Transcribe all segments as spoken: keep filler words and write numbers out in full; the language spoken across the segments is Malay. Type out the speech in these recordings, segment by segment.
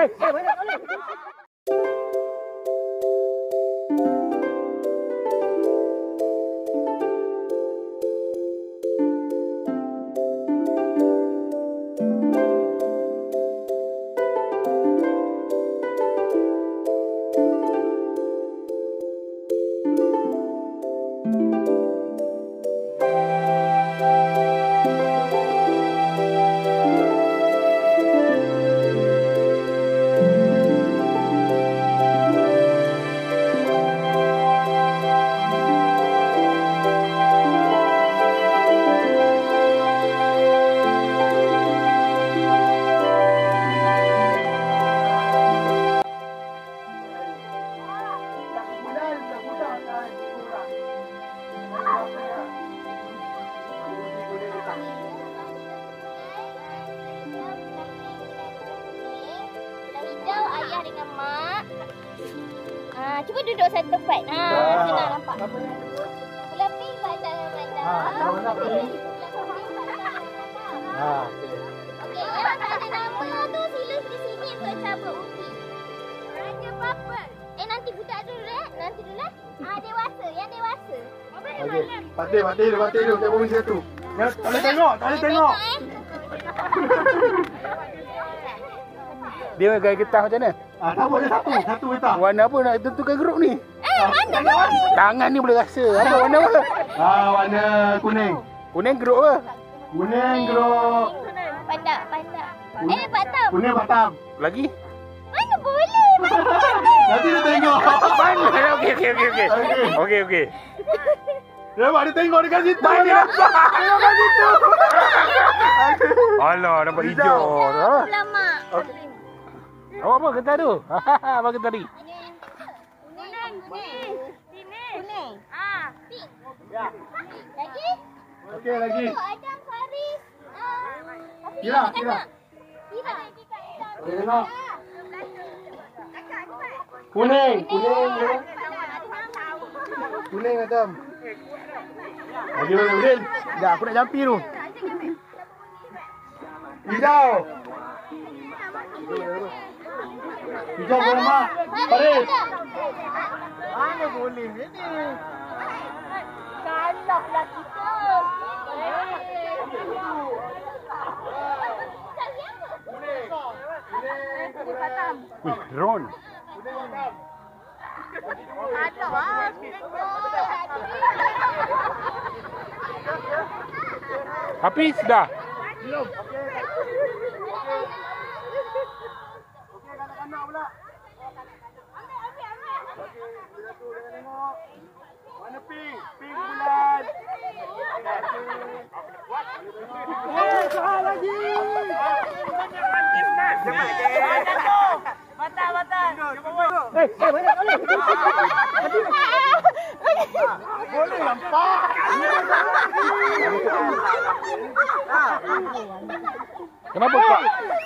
Eh, eh, banyak kali. Ayah dengan mak. Ah, cuba duduk satu tempat. Ah, senang nampak. Belah pink baca baca. Ah, warna pink. Ah, okey. Okey, yang tak ada nama tu sila di sini untuk cabut ubi. Raja purple. Eh nanti budak dulu eh. Nanti dulu eh. Ah, dewasa, yang dewasa. Okey. Patih, patih, patih dulu. Saya bagi satu. Ya, tak boleh tengok, tak boleh tengok. Dia gaya getah macam mana? Ah, tak boleh satu, satu getah. Warna apa nak tentukan grup ni? Eh, mana kau? Tangan ni boleh rasa. Apa warna apa? Ah, warna kuning. Kuning grup apa? Kuning gerok. Pandak, pandak. Eh, Batam. Kuning Batam. Lagi? Mana boleh? Nanti dia tengok. Mana? Okey okey okey okey. Okey. Okey okey. Nampak dia tengok dekat situ. Mana nampak? Tengok kat situ. Alah nampak hijau. Ha? Lama. Awak apa getah tu? Ha apa getah tadi? Kuning, kuning. Sini. Kuning. Ah, pink. Ya. Lagi? Okey lagi. Tu Adam Faris. Ah, Kira, kira. Kira. Okey tengok. Kuning, kuning. Kuning Adam. Lagi mana Udin? Dah aku nak jampi tu. Hijau. Hijau boleh mak. Faris. Mana boleh ni? Kalaplah kita. Wih, drone. Ada ah. Hafiz dah. Belum. Okey. Okey, kanak-kanak pula. Ambil, ambil, ambil. Okey, kita tu jangan tengok. Mana pink? Pink bulan. Eh, soal lagi. Batal, batal. Eh, eh, banyak kali. Boleh nampak. Kenapa kak?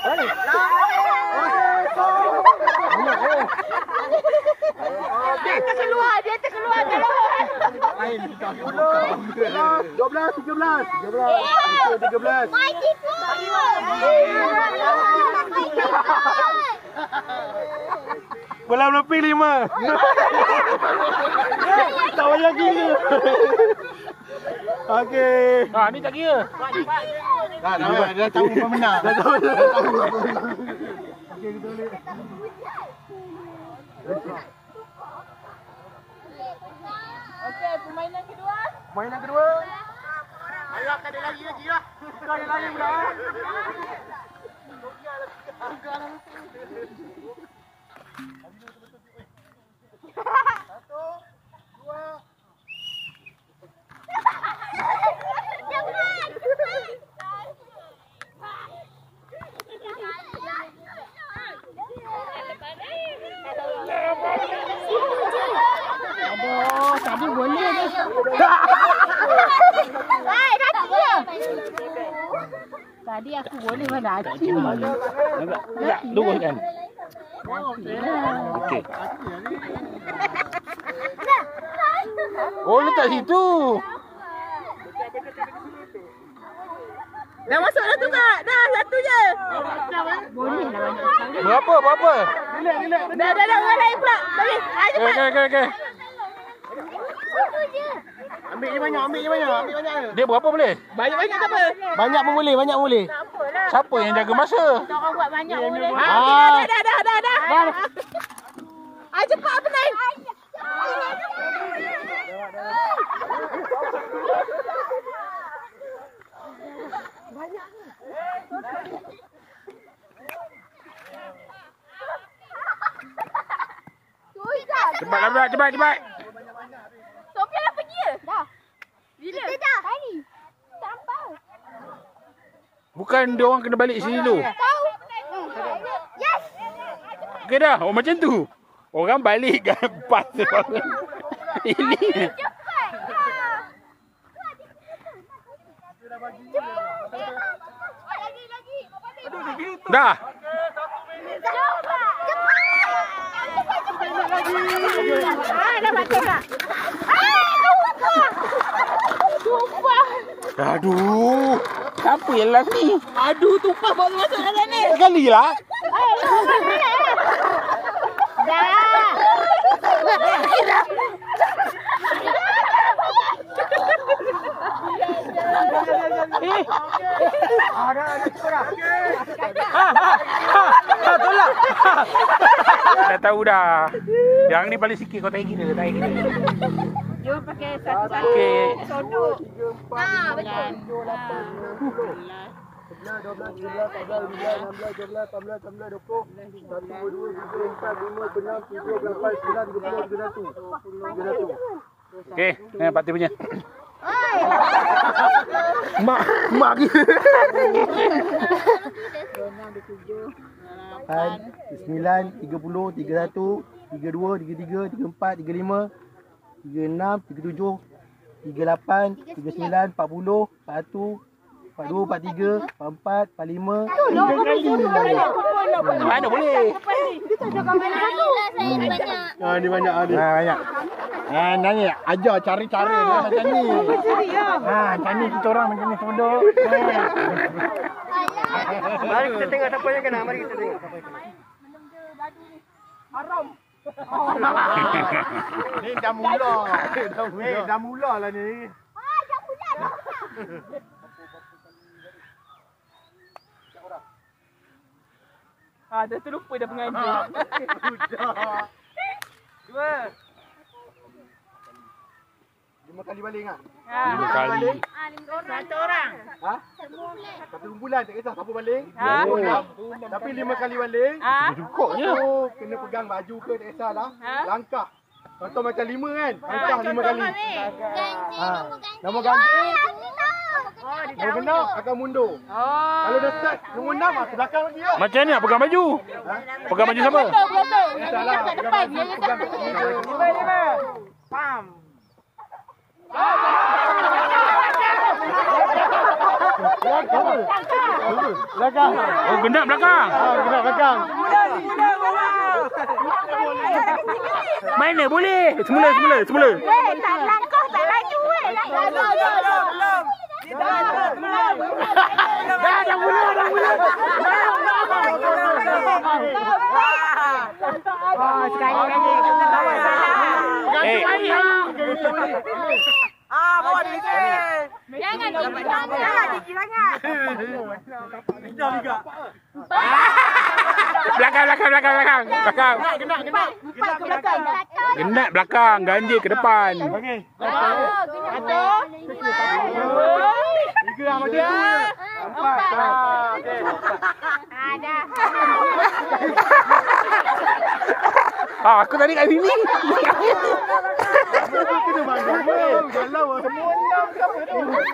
Dia terkeluar, dia terkeluar jalan. dua belas, tiga belas. tiga belas. tiga belas. Mighty Foot. Bola menepi lima. Tak payah gila. Okey. Ha ni tak kira. Dah, dah, dah tahu pemenang. Dah tahu. Dah tahu. Okey, kita boleh. Okey, permainan kedua. Permainan kedua. Ayo, ada lagi lagi lah. Kau ada lagi pula. Satu, dua. Jangan. Aduh, tadi boleh dah. Hai, dah dia. Tadi aku boleh mana aci. Agak, agak lurus kan? Okey. Oh, letak situ. Dah masuk dah tu kak. Dah satu je. Berapa? Berapa? Relax, relax. Dah dah dah orang lain pula. Bagi. Ah Okey, cepat. okey, okey, okey. Satu je. Ambil je banyak, ambil je banyak, ambil banyak. Dia berapa boleh? Banyak-banyak tak apa. Banyak pun boleh, banyak boleh. Siapa yang jaga masa? Orang buat banyak boleh. Ah. Ah, dah dah dah dah dah. Ah cepat apa naik? Cepat, cepat, cepat, cepat. Sofian dah pergi ke? Dah. Bila? Kita dah. Tadi. Sampai. Bukan dia orang kena balik sini dulu. Tahu? Yes. Okey dah. Oh macam tu. Orang balik kan pas. Ini. Cepat. Cepat lagi lagi. Dah. Cepat. Ah dapat tu kak. Ah lupa. Tumpah. Aduh. Siapa yang last ni? Aduh tumpah baru masuk dalam ni. Sekali lah. Dah. Eh. Ada, ada cukup dah. Ha, ha, ha, ha, tolak. Dah tahu dah. Yang ni paling sikit kau tak kira, tak kira. Jom pakai satu-satu. Okey. Sodok. Ah, betul. sebelas, dua belas, tiga belas, empat belas, lima belas, enam belas, tujuh belas, lapan belas, sembilan belas, dua puluh, satu, dua, tiga, empat, lima, enam, tujuh, lapan, sembilan, tiga puluh, tiga ratus. tiga ratus. Okey, ni Pak Tim punya. Mak, mak gila. lapan, sembilan, tiga puluh, tiga ratus, tiga puluh dua, tiga puluh tiga, tiga puluh empat, tiga puluh lima, tiga puluh enam, tiga puluh tujuh, tiga puluh lapan, tiga puluh sembilan, empat puluh, satu, empat puluh dua, empat puluh tiga, empat puluh empat, empat puluh lima, tiga kali. Mana boleh? Alhamdulillah saya banyak. Ah, ni banyak ah ni. Ha, banyak. Ah, nanya ajar cari-cara dia macam ni. Ha, macam ni kita orang macam ni sodok. Mari kita tengok siapa yang kena. Mari kita tengok siapa yang kena. Haram. Ni dah mula. Eh, dah mula lah ni. Ah, dah bulan. Ah dah terlupa dah pengaji. Sudah. Dua. Lima kali baling ah. Lima kali. Satu orang. Ha? Satu bulan tak kisah siapa baling. Ha? Oh, tapi lima kali baling. Ah. Cukupnya. Oh, kena pegang baju ke tak kisahlah. Ha? Langkah. Contoh macam lima kan. Langkah lima kali. Ganti Ha. nombor ganti. Nombor ganti. Oh, aku tahu. Oh dia Nombor genap akan mundur. Oh. Kalau dah start nombor enam ah, ke belakang lagi ah. Macam ni nak pegang baju? Pegang baju siapa? Betul betul. Yang Salah. kat depan dia kat depan. Lima lima. Pam. Belakang. Oh, genap belakang. Ah, genap belakang. Mana boleh? Semula, semula, semula. Eh tak langkah tak laju eh. Dah dah dah dah belum. Dah dah belum. Dah dah mula dah mula. Ah sekali lagi. Eh, Ah bawa dia ke. Jangan gigi sangat. Gigi sangat. Dah juga. belakang, belakang, belakang, belakang. Belakang. Genap genap. Empat ke belakang. Genap belakang, ganjil ke depan. Okey. Oh, genap. Tiga ah macam tu. Empat. Ah, okey. Ah, dah. Ah, aku tadi kat sini. Kena bangun. Galau ah semua enam siapa tu?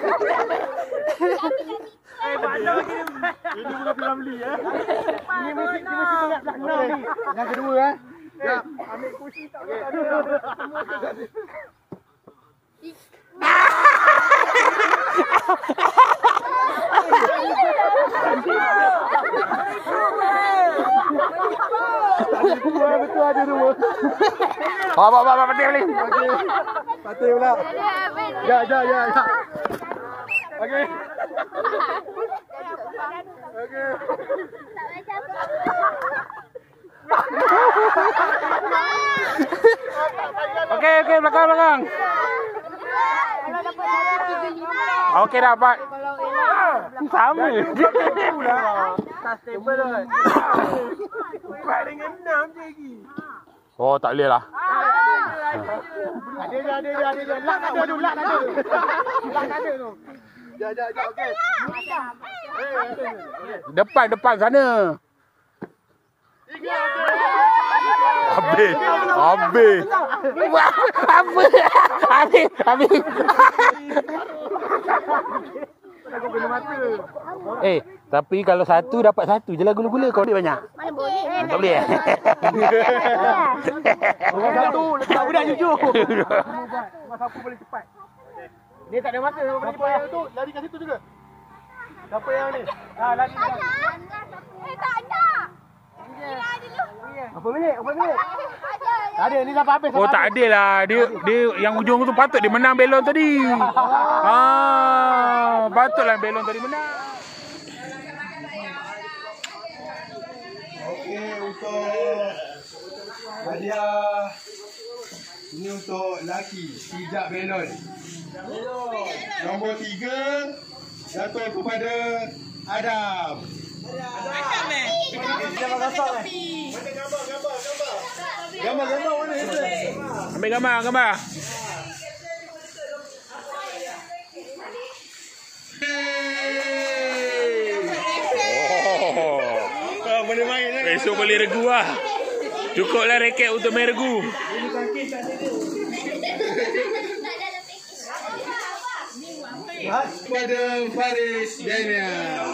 Eh, bandar lagi. Ini bukan film beli eh. Ini mesti kita mesti tengok belakang ni. Yang kedua eh. Ya, ambil kursi tak ada. Betul ada dua. Oh, bawa, bawa, patih balik. Okey. Patih pula. Ya, ya, ya, ya. Okey. macam Okey, okey, belakang, belakang. kalau dapat saya tiga lima. Okey, dapat. Sama. Tak stable kan. Empat dengan enam je lagi. Oh, tak boleh lah. Ada dia, ada dia, ada dia. Lak ada tu, lak ada. Lak ada tu. Jap, jap, jap. Okey. Depan, depan sana. Habis. Habis. Apa? Habis. Habis. Aku kena mata. Eh, tapi kalau satu dapat satu je lah gula-gula. Kau boleh banyak? Mana boleh? Tak boleh. Orang satu letak budak jujur. Mas siapa boleh cepat? Dia tak ada masa siapa cepat yang tu lari kat situ juga. Siapa yang ni? Ah, lari. Eh, tak ada. Kira dulu. Apa minit? Apa minit? Ada. Tak ada, ni sampai habis. Oh, tak ada lah. Dia dia yang ujung tu patut dia menang belon tadi. Ah, patutlah belon tadi menang. Okey, untuk hadiah ini untuk laki pijak belon. Nombor tiga jatuh kepada Adam. Adam eh. Gambar gambar eh. Gambar gambar gambar. Gambar gambar mana itu? Ambil gambar, gambar. Oh, boleh main lah. Besok boleh regu lah. Cukuplah raket untuk main regu. Kepada Faris Daniel.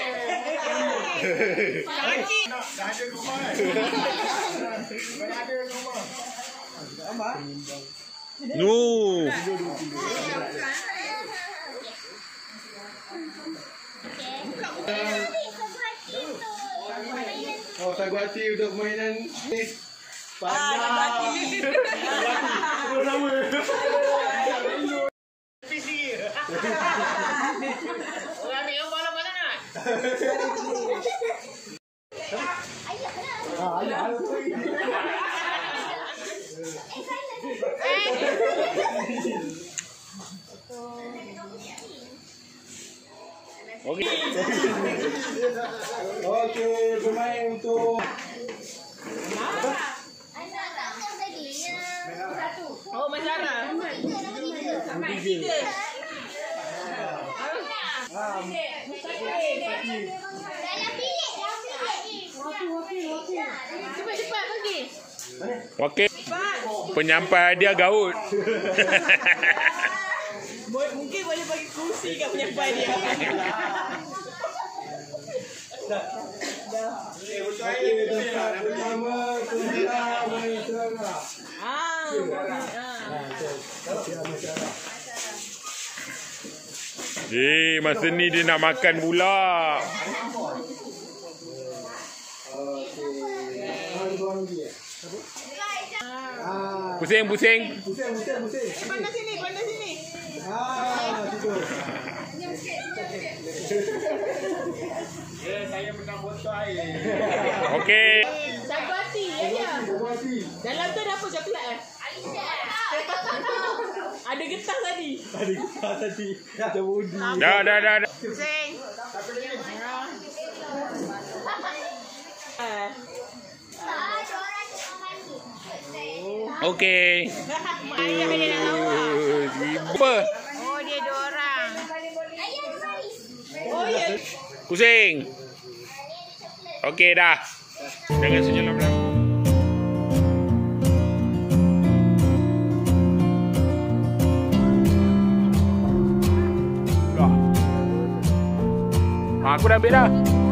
No. Oh, Sagu Hati untuk permainan ni. Pandang. Terus nama. Ah, ayah. Okey. Okey, bermain untuk Oh, Masyara. Sampai tiga. Cepat-cepat pergi. Okey. Penyampai hadiah gaut. Mungkin boleh bagi kursi kat penyampai dia. Okey, tempat pertama Kuntera Masyara. Ah. Eh, masa ni dia nak makan pula. Pusing, pusing. Pusing, pusing, pusing. Pandang sini, pandang sini. Ah, tidur. Okey. Sagu Hati ya dia. Sagu Hati. Dalam tu ada apa coklat eh? Ada getah tadi. Ada kita tadi. Ada budi. Dah, dah, dah. dah. Pusing. Eh. Okey. Ayah dia nak lawa. Apa? Oh, dia dua orang. Oh, ya. Pusing. Okey, dah. Jangan senyum lama. Aku dah ambil dah.